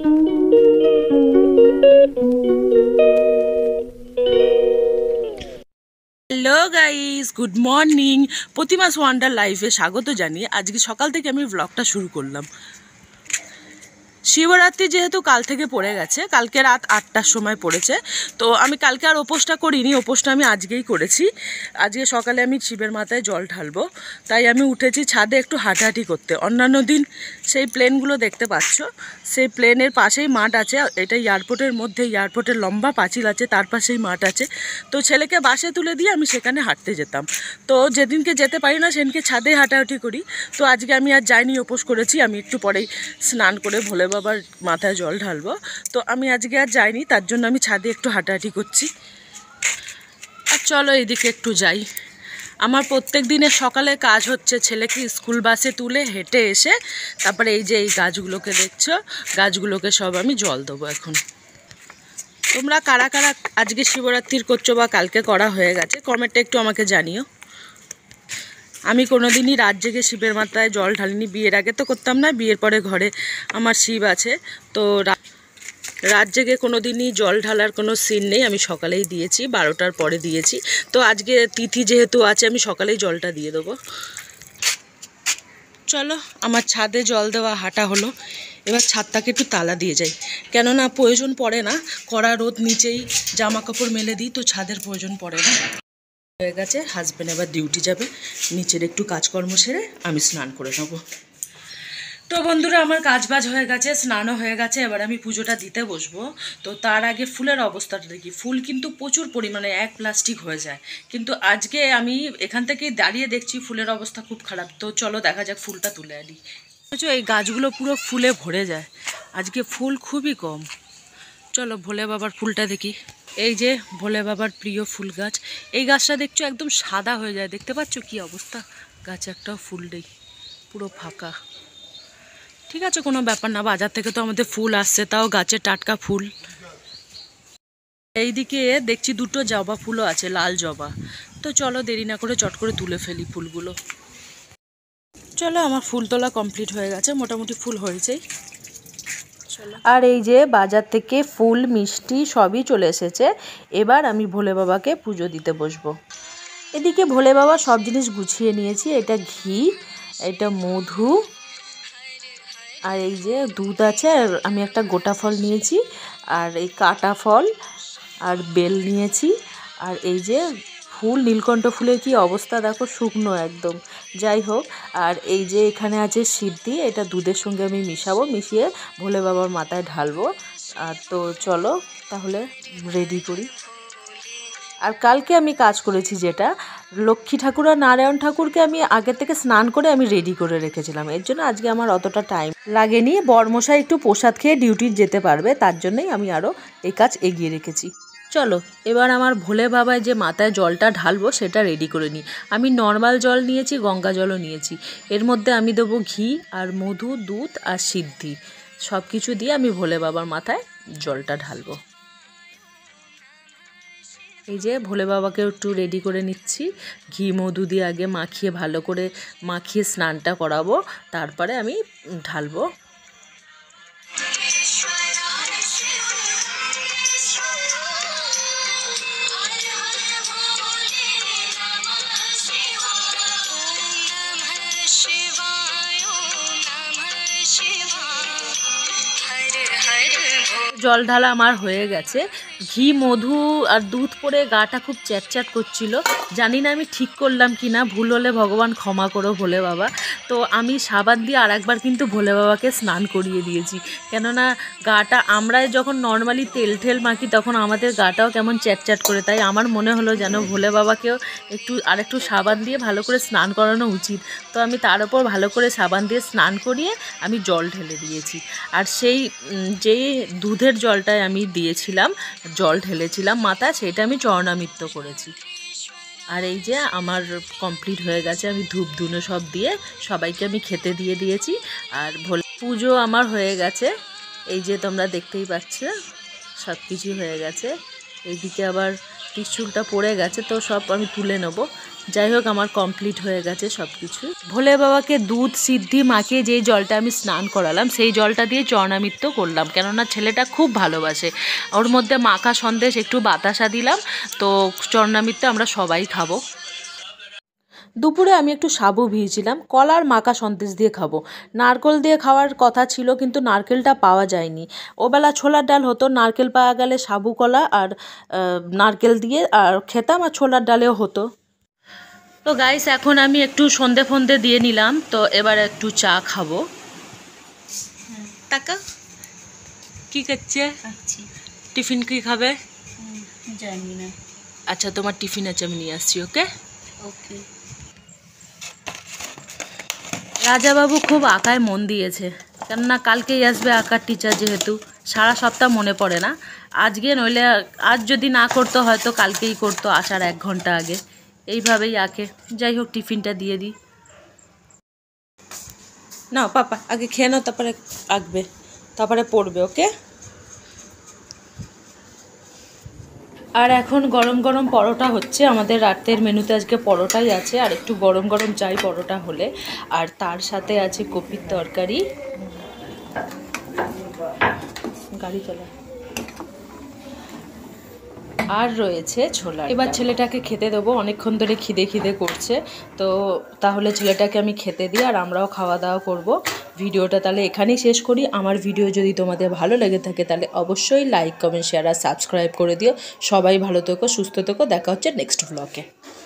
Hello guys, good morning. প্রতিমাস wonder লাইফে স্বাগত জানিয়ে আজকে সকাল থেকে আমি ব্লগটা শুরু করলাম। শিবরাত্রি যেহেতু কাল থেকে পড়ে গেছে, কালকে রাত 8টার সময় পড়েছে, তো আমি কালকে আর উপোসটা করিনি, উপোসটা আমি আজকেই করেছি। আজকে সকালে আমি শিবের মাথায় জল ঢালবো, তাই আমি উঠেছি ছাদে একটু হাঁটাহাঁটি করতে। অন্যান্য দিন সেই প্লেনগুলো দেখতে পাচ্ছ, সেই প্লেনের পাশেই মাঠ আছে, এটা এয়ারপোর্টের মধ্যে, এয়ারপোর্টের লম্বা পাঁচিল আছে, তার পাশেই মাঠ আছে। তো ছেলেকে বাসে তুলে দিয়ে আমি সেখানে হাঁটতে যেতাম। তো যেদিনকে যেতে পারি না সেদিনকে ছাদে হাঁটাহাঁটি করি। তো আজকে আমি আর যাইনি, উপোস করেছি। আমি একটু পরেই স্নান করে ভোলে বাবার মাথায় জল ঢালবো, তো আমি আজকে আর যাইনি, তার জন্য আমি ছাদে একটু হাঁটাহাঁটি করছি। আর চলো এইদিকে একটু যাই। আমার প্রত্যেক দিনের সকালে কাজ হচ্ছে ছেলেকে স্কুল বাসে তুলে হেঁটে এসে তারপরে এই যে এই গাছগুলোকে দেখছো, গাছগুলোকে সব আমি জল দেবো এখন। তোমরা কারা কারা আজকে শিবরাত্রির করছো বা কালকে করা হয়ে গেছে, কমেন্টে একটু আমাকে জানিও। আমি কোনোদিনই রাত জেগে শিবের মাথায় জল ঢালিনি। বিয়ের আগে তো করতাম না, বিয়ের পরে ঘরে আমার শিব আছে, তো রাত জেগে কোনোদিনই জল ঢালার কোনো সিন নেই। আমি সকালেই দিয়েছি, 12টার পরে দিয়েছি। তো আজকে তিথি যেহেতু আছে, আমি সকালেই জলটা দিয়ে দেবো। চলো, আমার ছাদে জল দেওয়া হাঁটা হলো, এবার ছাদটাকে একটু তালা দিয়ে যাই, কেননা প্রয়োজন পড়ে না। কড়া রোদ, নিচেই জামা কাপড় মেলে দিই, তো ছাদের প্রয়োজন পড়ে না। হয়ে গেছে, হাজব্যান্ড এবার ডিউটি যাবে, নিচের একটু কাজকর্ম সেরে আমি স্নান করে নেবো। তো বন্ধুরা, আমার কাজবাজ হয়ে গেছে, স্নানও হয়ে গেছে, এবার আমি পুজোটা দিতে বসবো। তো তার আগে ফুলের অবস্থাটা দেখি। ফুল কিন্তু প্রচুর পরিমাণে, এক প্লাস্টিক হয়ে যায়, কিন্তু আজকে আমি এখান থেকেই দাঁড়িয়ে দেখছি ফুলের অবস্থা খুব খারাপ। তো চলো দেখা যাক, ফুলটা তুলে আনি। এই গাছগুলো পুরো ফুলে ভরে যায়, আজকে ফুল খুবই কম। চলো ভোলে বাবার ফুলটা দেখি। এই যে ভোলে বাবার প্রিয় ফুল গাছ, এই গাছটা দেখছো একদম সাদা হয়ে যায়, দেখতে পাচ্ছ কি অবস্থা? গাছে একটাও ফুল নেই, পুরো ফাঁকা। ঠিক আছে, কোনো ব্যাপার না, বাজার থেকে তো আমাদের ফুল আসছে, তাও গাছের টাটকা ফুল। এইদিকে দেখছি দুটো জবা ফুলও আছে, লাল জবা। তো চলো দেরি না করে চট করে তুলে ফেলি ফুলগুলো। চলো, আমার ফুল তোলা কমপ্লিট হয়ে গেছে, মোটামুটি ফুল হয়েছেই। আর এই যে বাজার থেকে ফুল মিষ্টি সবই চলে এসেছে, এবার আমি ভোলে বাবাকে পুজো দিতে বসবো। এদিকে ভোলে বাবা সব জিনিস গুছিয়ে নিয়েছি। এটা ঘি, এটা মধু, আর এই যে দুধ আছে, আর আমি একটা গোটা ফল নিয়েছি, আর এই কাটা ফল, আর বেল নিয়েছি, আর এই যে ফুল, নীলকণ্ঠ ফুলের কি অবস্থা দেখো, শুকনো একদম। যাই হোক, আর এই যে এখানে আছে সিদ্ধি, এটা দুধের সঙ্গে আমি মিশাবো, মিশিয়ে ভোলে বাবার মাথায় ঢালবো। তো চলো তাহলে রেডি করি। আর কালকে আমি কাজ করেছি যেটা, লক্ষ্মী ঠাকুর আর নারায়ণ ঠাকুরকে আমি আগে থেকে স্নান করে আমি রেডি করে রেখেছিলাম, এর জন্য আজকে আমার অতটা টাইম লাগেনি। বরমশাই একটু প্রসাদ খেয়ে ডিউটি যেতে পারবে, তার জন্যই আমি আরও এই কাজ এগিয়ে রেখেছি। চলো এবার আমার ভোলে বাবায় যে মাথায় জলটা ঢালবো সেটা রেডি করে নিই। আমি নর্মাল জল নিয়েছি, গঙ্গা জলও নিয়েছি। এর মধ্যে আমি দেবো ঘি আর মধু, দুধ আর সিদ্ধি, সব কিছু দিয়ে আমি ভোলে বাবার মাথায় জলটা ঢালবো। এই যে ভোলে বাবাকে একটু রেডি করে নিচ্ছি, ঘি মধু দিয়ে আগে মাখিয়ে, ভালো করে মাখিয়ে স্নানটা করাবো, তারপরে আমি ঢালবো। জল ঢালা আমার হয়ে গেছে। ঘি মধু আর দুধ পরে গাটা খুব চ্যাটচ্যাট করছিল, জানি না আমি ঠিক করলাম কি না, ভুল হলে ভগবান ক্ষমা করো ভোলে বাবা। তো আমি সাবান দিয়ে আর একবার কিন্তু ভোলে বাবাকে স্নান করিয়ে দিয়েছি, কেননা গাটা আমরা যখন নর্মালি তেল ঠেল মাখি তখন আমাদের গাটাও কেমন চ্যাটচ্যাট করে, তাই আমার মনে হলো যেন ভোলে বাবাকেও একটু সাবান দিয়ে ভালো করে স্নান করানো উচিত। তো আমি তার ওপর ভালো করে সাবান দিয়ে স্নান করিয়ে আমি জল ঢেলে দিয়েছি। আর সেই যেই দুধের জলটায় আমি দিয়েছিলাম, জল ঢেলেছিলাম মাথায়, সেটা আমি চরণামৃত্য করেছি। আর এই যে আমার কমপ্লিট হয়ে গেছে, আমি ধূপ ধুনো সব দিয়ে সবাইকে আমি খেতে দিয়ে দিয়েছি। আর ভোলে পুজো আমার হয়ে গেছে, এই যে তোমরা দেখতেই পাচ্ছ সব কিছু হয়ে গেছে। এইদিকে আবার ত্রিশূলটা পড়ে গেছে, তো সব আমি তুলে নেব। যাই হোক, আমার কমপ্লিট হয়ে গেছে সব কিছু। ভোলে বাবাকে দুধ সিদ্ধি মাখিয়ে যেই জলটা আমি স্নান করালাম, সেই জলটা দিয়ে চরণামৃত্য করলাম, কেননা ছেলেটা খুব ভালোবাসে। ওর মধ্যে মাখা সন্দেশ একটু বাতাসা দিলাম, তো চরণামৃত্য আমরা সবাই খাবো। দুপুরে আমি একটু সাবু ভিজিয়েছিলাম, কলার মাখা সন্দেশ দিয়ে খাবো। নারকেল দিয়ে খাওয়ার কথা ছিল, কিন্তু নারকেলটা পাওয়া যায়নি। ওবেলা ছোলার ডাল হতো, নারকেল পাওয়া গেলে সাবু কলা আর নারকেল দিয়ে আর খেতাম, আর ছোলার ডালেও হতো। তো গাইস, এখন আমি একটু সন্ধে ফন্দে দিয়ে নিলাম, তো এবার একটু চা খাবো। টাকা কি করছে? টিফিন কি খাবে? জানি না। আচ্ছা, তোমার টিফিন আছে, আমি নিয়ে আসছি। ওকে ওকে। রাজাবাবু খুব আঁকায় মন দিয়েছে, কেননা কালকেই আসবে আঁকার টিচার, যেহেতু সারা সপ্তাহ মনে পড়ে না। আজকে নইলে আজ যদি না করতো হয়তো কালকেই করতো, আসার 1 ঘন্টা আগে। এইভাবেই আঁকে। যাই হোক, টিফিনটা দিয়ে দিই। না পাপা, আগে খেয়ে নাও, তারপরে আঁকবে, তারপরে পড়বে। ওকে। আর এখন গরম গরম পরোটা হচ্ছে। আমাদের রাতের মেনুতে আজকে পরোটাই আছে, আর একটু গরম গরম চাই পরোটা হলে। আর তার সাথে আছে কপির তরকারি। গাড়ি চলা। আর রয়েছে ছোলা। এবার ছেলেটাকে খেতে দেবো, অনেকক্ষণ ধরে খিদে খিদে করছে। তো তাহলে ছেলেটাকে আমি খেতে দিই, আর আমরাও খাওয়া দাওয়া করব। ভিডিওটা তাহলে এখানেই শেষ করি। আমার ভিডিও যদি তোমাদের ভালো লেগে থাকে, তাহলে অবশ্যই লাইক, কমেন্ট, শেয়ার আর সাবস্ক্রাইব করে দিও। সবাই ভালো থেকো, সুস্থ থেকো। দেখা হচ্ছে নেক্সট ব্লগে।